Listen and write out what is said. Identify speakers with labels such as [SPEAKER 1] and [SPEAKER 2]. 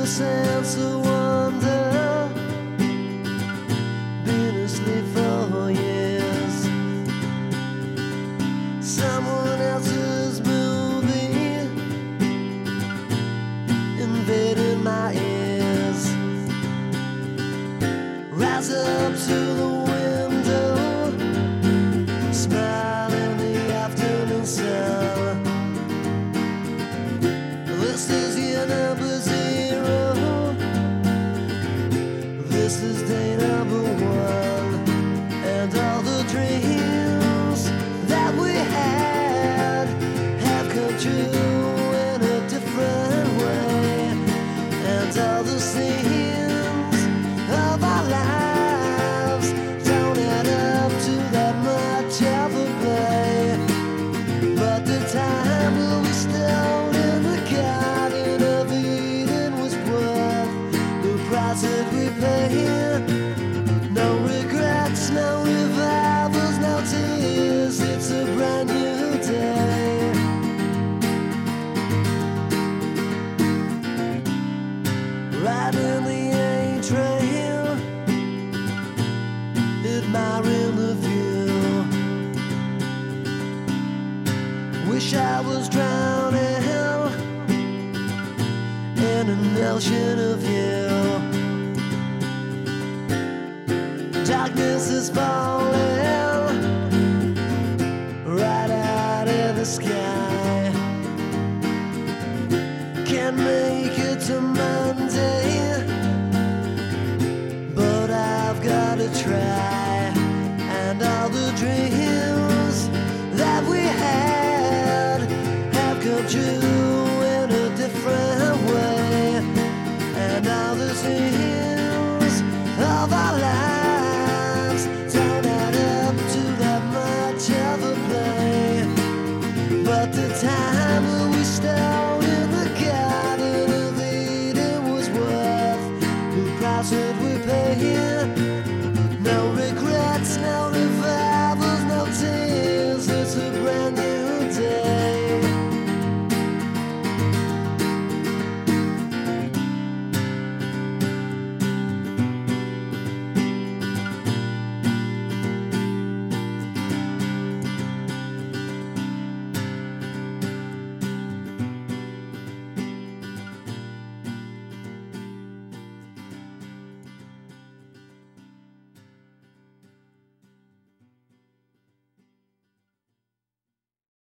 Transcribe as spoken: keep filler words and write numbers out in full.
[SPEAKER 1] sense of wonder. Been asleep for years. Someone else's movie invaded my ears. Rise up to the window, smile in the afternoon sun. This is year number zero. This is day number one. And all the dreams that we had have come true in a different way. And all the scenes of our lives don't add up to that much of a play. But the time will be stowed in the Garden of Eden was worth the price that we paid. No regrets, no revivals, no tears. It's a brand new day. Riding the A train, admiring the view. Wish I was drowning in an ocean of you. Darkness is falling right out of the sky. Can't make it to Monday, but I've gotta try. And all the dreams